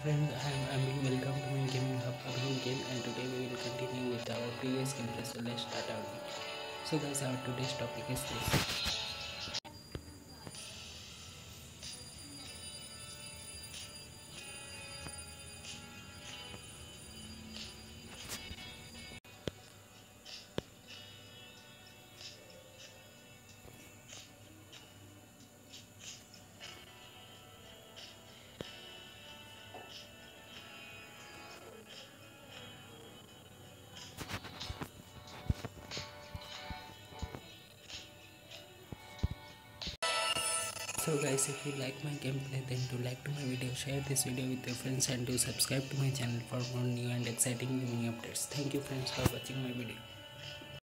Friends, I am being welcome to my gaming hub again game, and today we will continue with our previous gameplay. So let's start our video. So guys, our today's topic is this. So guys, if you like my gameplay, then do like to my video, share this video with your friends, and do subscribe to my channel for more new and exciting gaming updates. Thank you friends for watching my video.